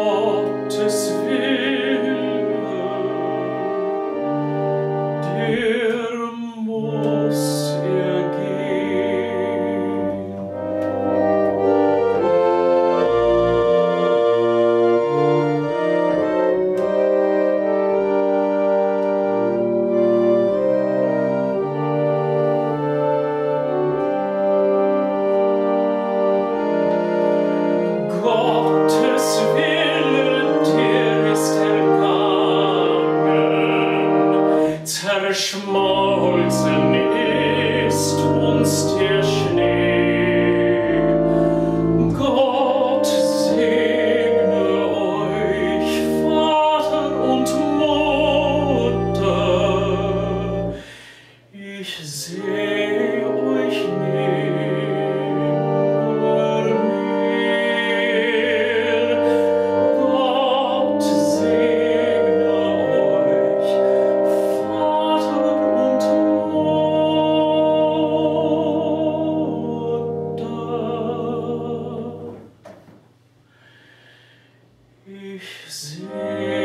Gottes Wille, der muss ergehen. Gottes Wille, der ist ergangen, zerschmolzen ist uns der Schnee. Gott segne euch, Vater und Mutter, ich seh euch nimmer mehr. Gott segne euch, Vater und Mutter, ich seh